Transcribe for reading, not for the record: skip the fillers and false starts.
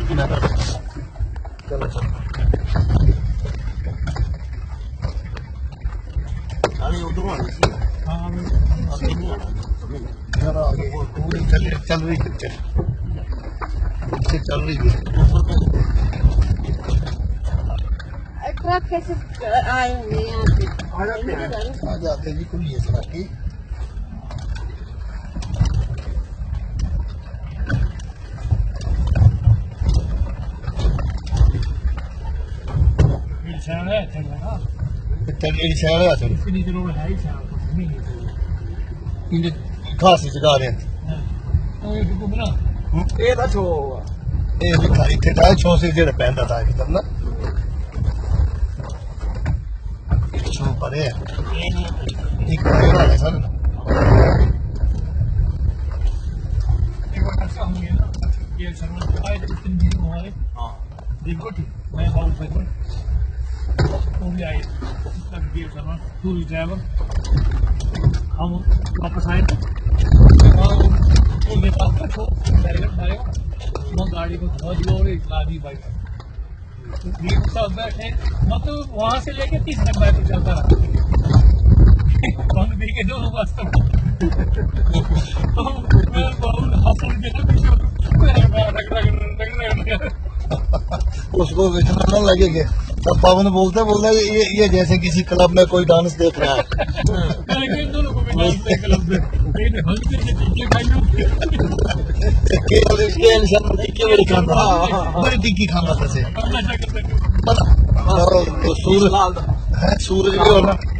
चलो चलो अरे उधर आनी सी हाँ आगे नहीं आना यार आगे पूरी चल रही है चल रही है ट्रक कैसे आए होंगे यहाँ पे आ जाते जी खुली है सड़क की खासी जगह ने इतने छो से जेड़ा पैंदा था किधर ना छो परे है एक वाला है सर ये सर्वर आए थे 3 दिन हमारे हाँ देखो ठीक मैं हाउस पे वो भी आए सर्वर टूरिस्ट ड्राइवर हम वापस आए थे गाड़ी को धो दिया और ला दी बाइक बैठे मतलब वहां से लेके 30 मिनट बाइक पर चलता रहा पी के दोनों वास्तव उसको इतना न लगे कि तब पावन बोलते बोलते ये जैसे किसी क्लब में कोई डांस देख रहा है बड़ी टिक्की खाना था सूरज भी होना